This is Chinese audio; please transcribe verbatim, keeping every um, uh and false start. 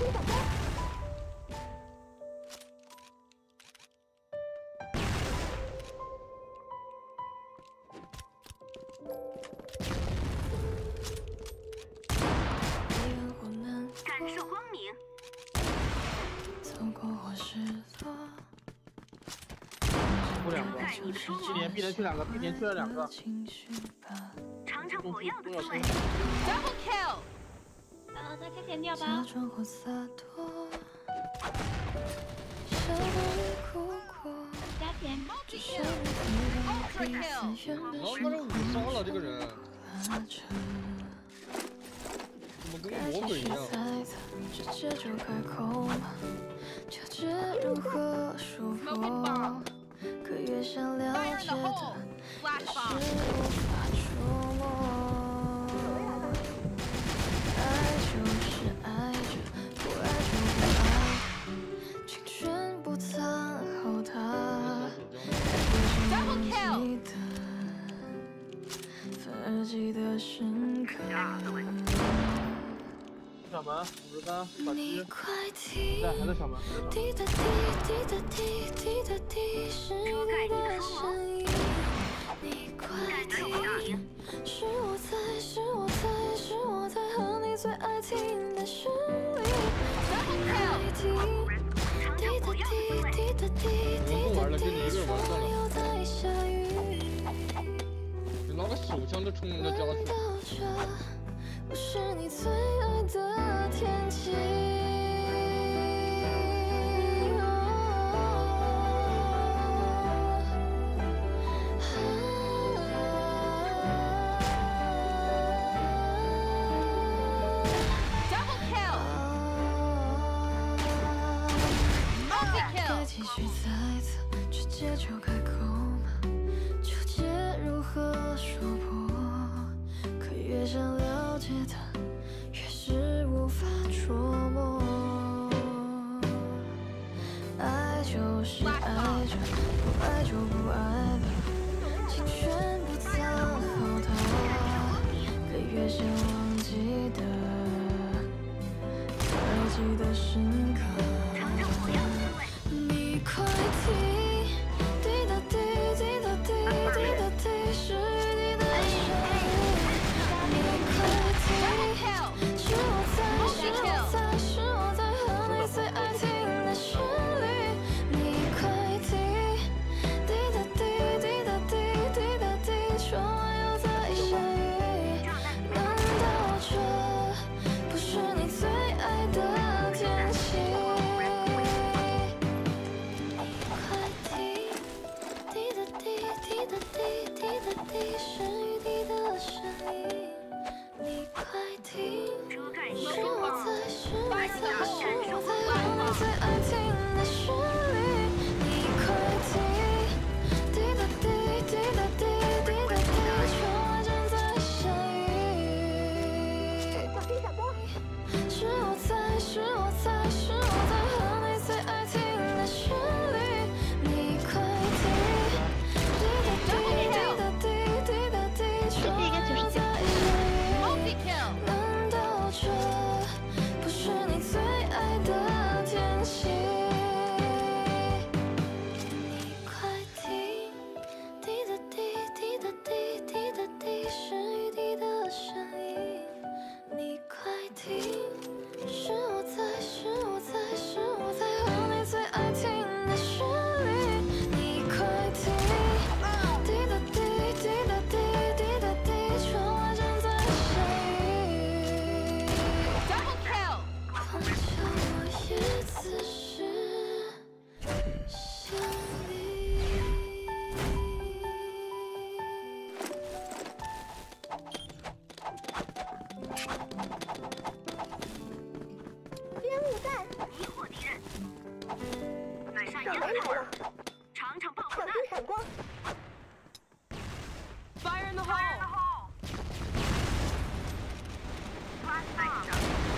感受光明。 出两个，一连必连去两个，必连去了两个。 尝尝火药的滋味。 Double kill。 呃，再开填掉吧。加填。 Ultra kill。 老他妈五杀了这个人，怎么跟个魔鬼一样？ 可越想了解的，越是无法触摸。爱就是爱着，不爱就不爱。青春不曾后踏，改变是你的，反而记得深刻。 小门五十三，把你狙。 快停！ 在还在小门，还在小门。 滴答滴滴答滴滴答滴，是你的声音。你快停！是我在，是我在，是我在和你最爱听的旋律。快停！滴答滴滴答滴滴答滴，窗又在下雨。 你拿个手枪就冲人家家去。 不是你最爱的天气。 Double kill。Multi kill。 该继续猜测，直接就开口吗？纠结如何说破，可越想了解的。 越是无法琢磨，爱就是爱着，不爱就不爱了。青春不曾后踏，可越想忘记的，反而记得深刻。你快停！滴答滴滴答滴滴答滴，是雨滴的声音。你快停！ 是我在，是我在，是我在和你最爱听的旋律。你快停！滴答滴滴答滴滴答滴，窗外又在下雨。难道这不是你最爱的天气？你快停！滴答滴滴答滴滴答滴，是雨滴的声音。你快停！ 是我在，是我在，是我在和你最爱听的旋律。你快停！滴答滴滴答滴滴答滴，窗外正在下雨。是我在，是我在，是我在和你最爱听的旋律。你快停！滴答滴滴答滴滴答滴，窗外又在下雨。难道这？ 不是你最爱的天气。你快停！滴答滴滴答滴滴答滴，是雨滴的声音。你快停！是我在，是我在，是我在和你最爱听的旋律。你快停！滴答滴滴答滴滴答滴，窗外正在下雨。 碰巧我也此时想你。 烟雾弹，迷惑敌人。买上烟雾弹，尝尝爆破弹。闪光。 Fire in the hole。 发弹。